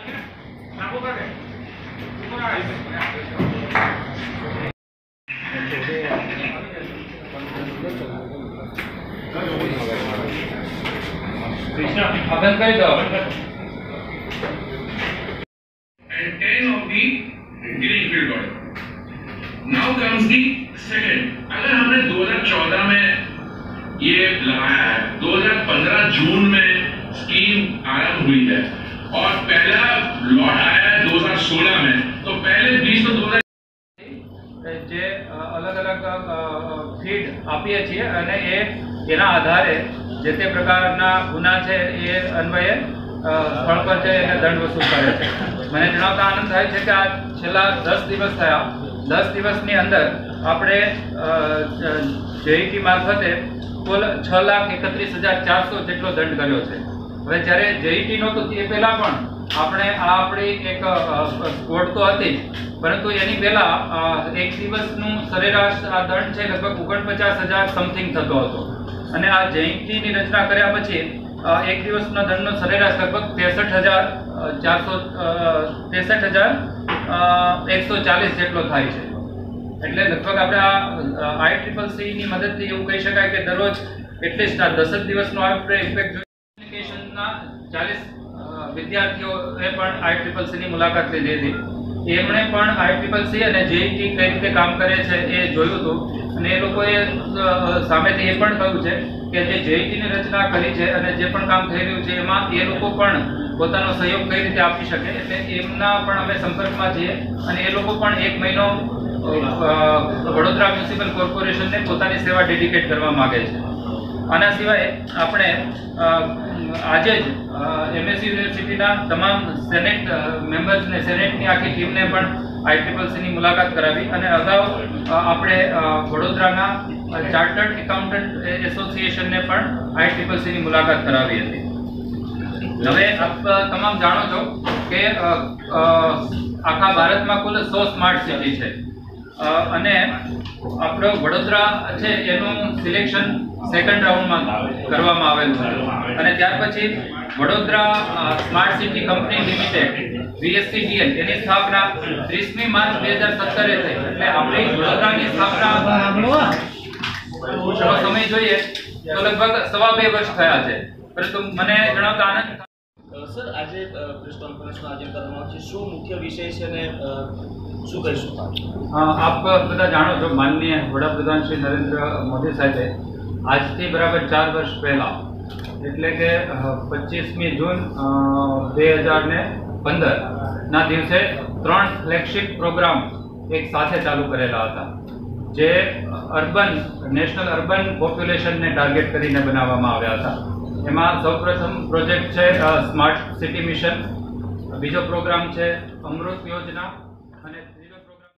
And 10 of the greenfield order. Now comes the second. अगर हमने 2014 में ये लगाया है, 2015 जून में स्कीम आरंभ हुई है और पहला लॉट आया है 2016 में, तो पहले 20 तो 2000 જે અલગ અલગ ફીડ આપીએ છીએ અને એના આધારે જે તે પ્રકારના ગુના છે એ અન્વયે સ્થળ પર છે એને દંડ વસૂલ કરે છે. મને જણાવતા આનંદ થાય છે કે આ છેલ્લા 10 દિવસ થયા. 10 દિવસની અંદર આપણે જેઈટી મારફતે કુલ 6,31,400 જેટલો દંડ કર્યો છે. હવે જ્યારે જેઈટી નહોતું તે પહેલા પણ આપણે આપણી એક સ્કોડ તો હતી, પરંતુ એની પહેલા એક દિવસનું સરેરાશ આ દંડ છે લગભગ 49,000 સમથિંગ થતો હતો અને આ જેઈટીની રચના કર્યા પછી એક દિવસના દંડનો સરેરાશ લગભગ 63,140 જેટલો થાય છે. એટલે લગભગ આપણે આ ICCC ની મદદથી એવું કહી શકાય કે દરરોજ એટલીસ્ટ આ 10 દિવસનો આપણે ઇમ્પેક્ટ એપ્લિકેશનના 40 વિદ્યાર્થીઓએ પણ ICCC ની મુલાકાત લીધી હતી. એમણે પણ ICCC અને જેઈટી કઈ રીતે કામ કરે છે એ જોયું હતું અને એ લોકોએ સામેથી એ પણ કહ્યું છે કે જે જેઈટીની રચના કરી છે અને જે પણ કામ થઈ રહ્યું છે એમાં એ લોકો પણ પોતાનો સહયોગ કઈ રીતે આપી શકે, એટલે એમના પણ અમે સંપર્કમાં છીએ અને એ લોકો પણ 1 મહિનો વડોદરા મ્યુનિસિપલ કોર્પોરેશનને પોતાની સેવા ડેડિકેટ કરવા માંગે છે. આના સિવાય આપણે આજે જ MSU યુનિવર્સિટીના તમામ સેનેટ મેમ્બર્સને, સેનેટની આખી ટીમને પણ ICCC ની મુલાકાત કરાવી અને અગાઉ આપણે વડોદરાના ચાર્ટર્ડ એકાઉન્ટન્ટ એસોસિએશનને પણ ICCC ની મુલાકાત કરાવી હતી. હવે આપ તમામ જાણો છો કે આખા ભારતમાં કુલ 100 સ્માર્ટ સિટી છે અને આપણો વડોદરા છે એનું સિલેક્શન સેકન્ડ રાઉન્ડમાં કરવામાં આવેલું હતું અને ત્યાર પછી Vadodara smart city company limited VSCDL એની સ્થાપના 30મી માર્ચ 2017 થઈ. એટલે આપણી વડોદરાની સ્થાપના સમય જોઈએ તો લગભગ 2.5 વર્ષ થયા છે. પરંતુ મને જણાવતા આનંદ સર, આજે પ્રેસ કોન્ફરન્સમાં આજે કરવામાં આવશે, શું મુખ્ય વિષય છે અને શું કહીશું? આપ બધા જાણો છો માનનીય વડાપ્રધાન શ્રી નરેન્દ્ર મોદી સાહેબે આજથી બરાબર 4 વર્ષ પહેલા એટલે કે 25મી જૂન 2015 ના દિવસે 3 ફ્લેગશિપ પ્રોગ્રામ એક સાથે ચાલુ કરેલા હતા, જે નેશનલ અર્બન પોપ્યુલેશનને ટાર્ગેટ કરીને બનાવવામાં આવ્યા હતા. એમાં સૌપ્રથમ પ્રોજેક્ટ છે સ્માર્ટ સિટી મિશન, બીજો પ્રોગ્રામ છે અમૃત યોજના